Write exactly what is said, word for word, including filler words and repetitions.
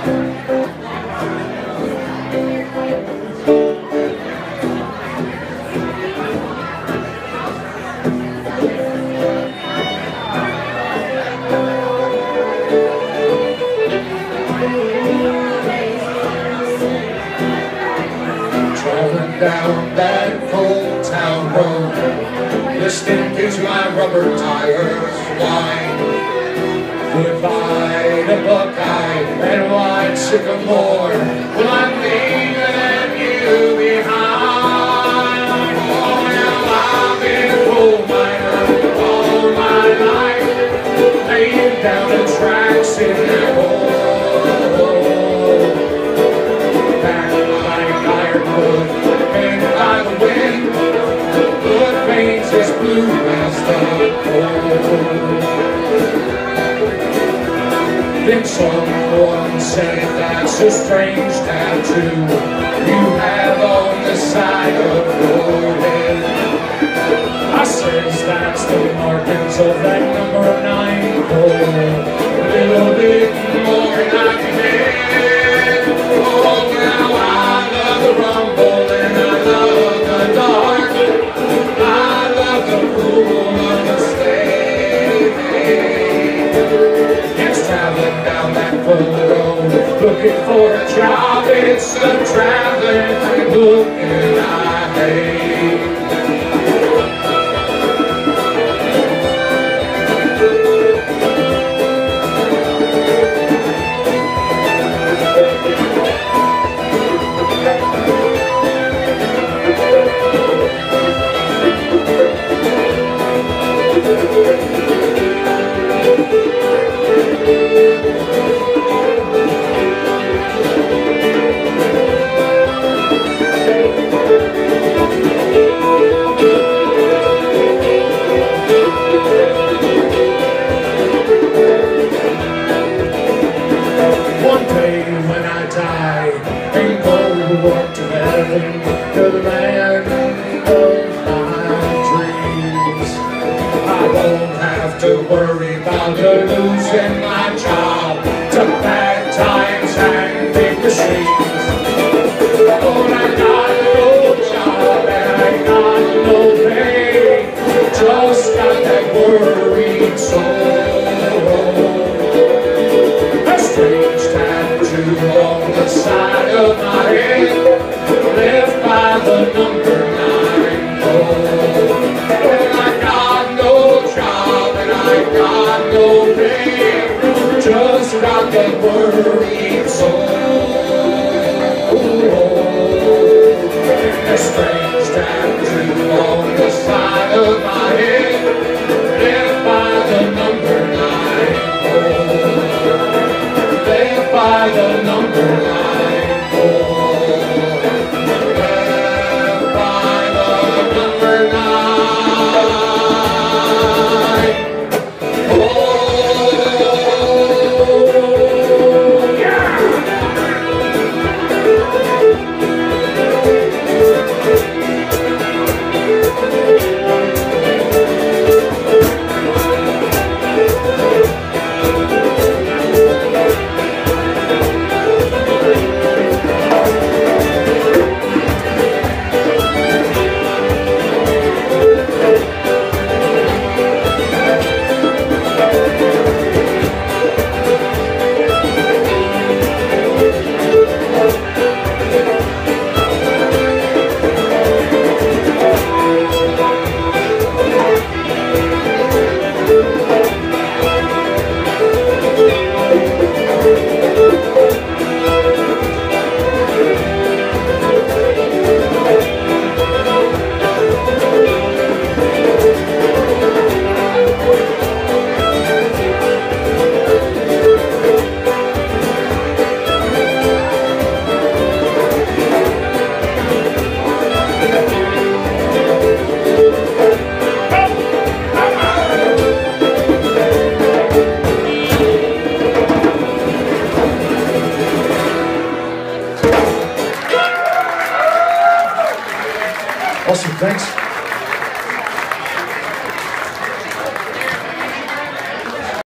Traveling down that cold town road, listening to my rubber tires whine. Goodbye to Buckeye and White Sycamore. Well, I'm leaving you behind. Oh, well, I've been a coal miner all my life, laying down the tracks in that hole. Back like ironwood, bent by the wind, blood paints as blue as the coal. Then someone said, that's a strange tattoo you have on the side of your head. I says, that's the markings of that number nine hole, a little bit more than I can get. Oh, now I love the rumble and I love the dark, I love the cool of the stage. It's traveling down that full road, looking for a job. It's the traveling looking I hate. Walk to heaven, to the land of my dreams. I won't have to worry about losing my